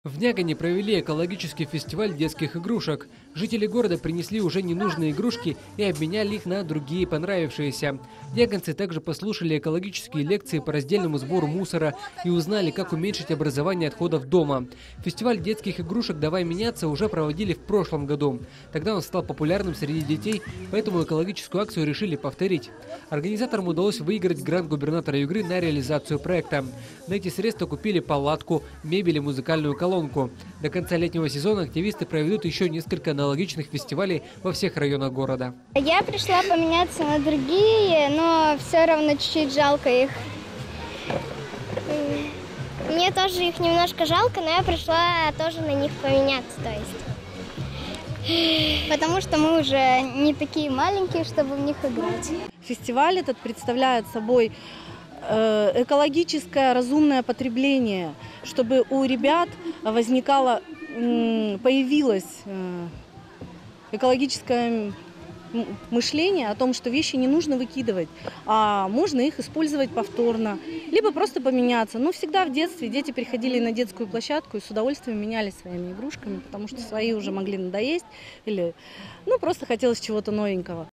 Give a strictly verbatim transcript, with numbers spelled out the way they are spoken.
В Нягане провели экологический фестиваль детских игрушек. Жители города принесли уже ненужные игрушки и обменяли их на другие понравившиеся. Нягонцы также послушали экологические лекции по раздельному сбору мусора и узнали, как уменьшить образование отходов дома. Фестиваль детских игрушек «Давай меняться» уже проводили в прошлом году. Тогда он стал популярным среди детей, поэтому экологическую акцию решили повторить. Организаторам удалось выиграть грант губернатора Югры на реализацию проекта. На эти средства купили палатку, мебель и музыкальную колонку. До конца летнего сезона активисты проведут еще несколько аналогичных фестивалей во всех районах города. Я пришла поменяться на другие, но все равно чуть-чуть жалко их. Мне тоже их немножко жалко, но я пришла тоже на них поменяться, то есть. Потому что мы уже не такие маленькие, чтобы в них играть. Фестиваль этот представляет собой экологическое разумное потребление, чтобы у ребят возникало, появилось экологическое мышление о том, что вещи не нужно выкидывать, а можно их использовать повторно, либо просто поменяться. Но всегда в детстве дети приходили на детскую площадку и с удовольствием менялись своими игрушками, потому что свои уже могли надоесть или ну, просто хотелось чего-то новенького.